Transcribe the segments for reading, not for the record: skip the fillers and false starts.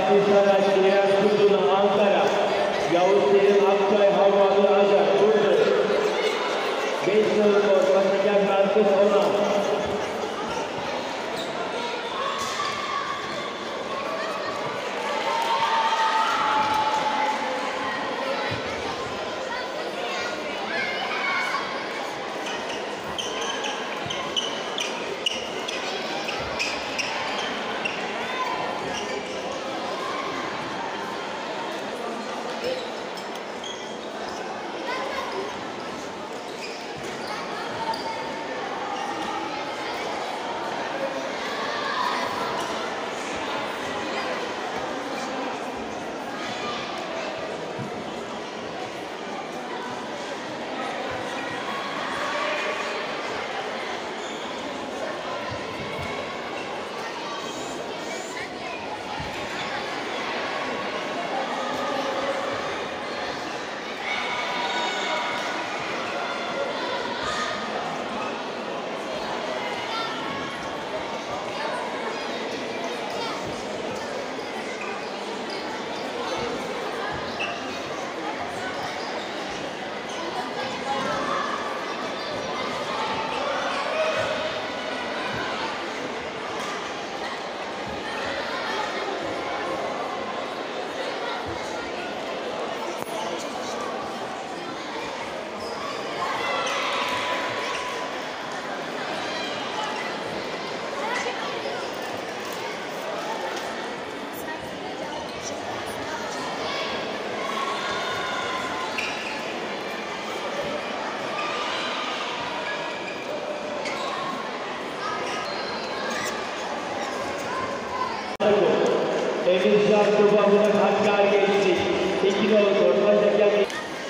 Akhisar, Kiraz Kuduna, Ankara, Yavuz Selim Akçay, Havvalı Acar, Burdur. 5 yıl Basaken Merkez Onan. Emir Şah Tuba'nın Hakkari geçti. 2 nolu Korkmaz Hakem.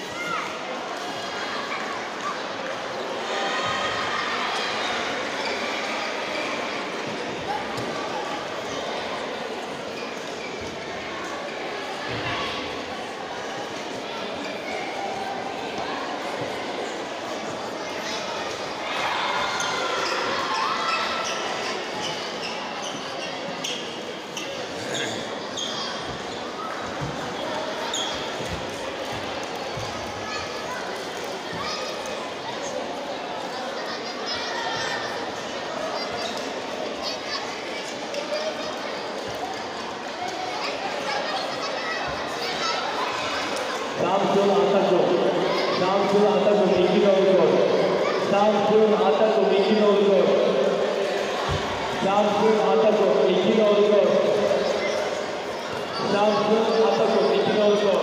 Samsun Atakum, 2 nolu gol. Samsun Atakum, 2 nolu gol. Samsun Atakum, 2 nolu gol. Samsun Atakum, 2 nolu gol.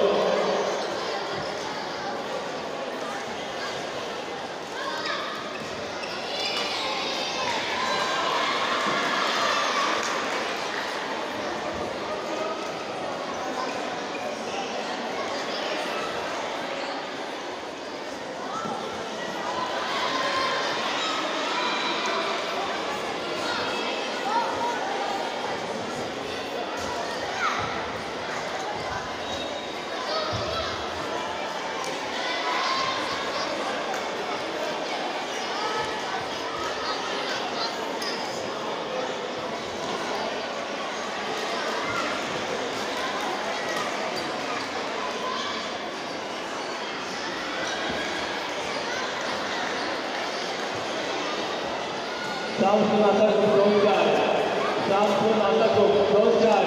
Samsun Atakum, Ronkar. Samsun Atakum, Ronkar.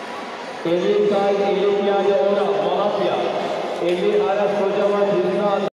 Emir Kayıt, Eylül Piyade Ora, Malatya. Emir Aras Kocaman, Hüsnü